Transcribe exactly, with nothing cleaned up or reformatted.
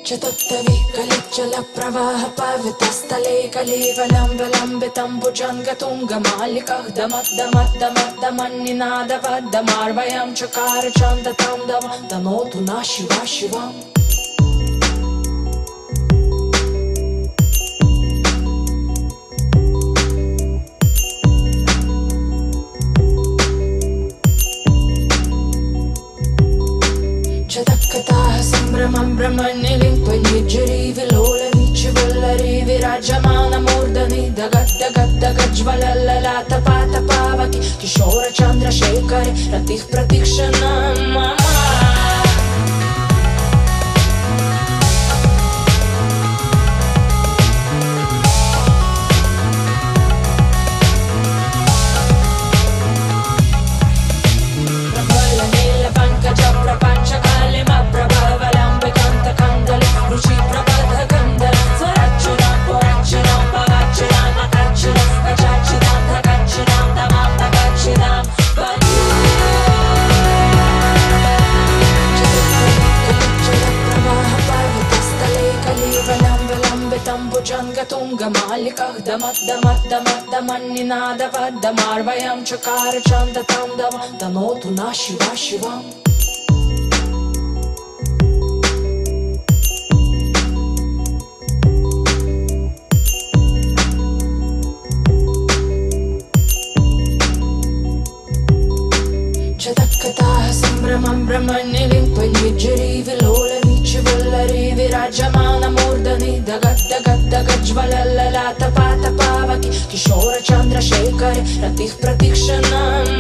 चतुत्तवे कलिज्जलप्रवाह पावितस्थले कलेवलम्बलम्बितं भुजङ्गतुङ्गमालिकः दमद्दमद्दमद्दमन्निनादवद्दमार्वयं चकार चन्दतां दम तनोतु नः शिवा शिवम् Chadakataha sambramam brahmanilinkwanyajari vilolavichi vallari virajamana murdani dagat dagat dagat jvalallalata pata pavaki kishora chandra shekhare ratih pratikshanam mama Tungamallikah damat damat damat damanninadavaddamarvayam chakara chandatam dam tanotu na shiva shivam Chadakataha sambramam brahmanilinkwanyajari vilolavichi vallari virajamana murdani dagat dagat dagat jvalallalata pata pavaki kishora chandra shekhare ratih pratikshanam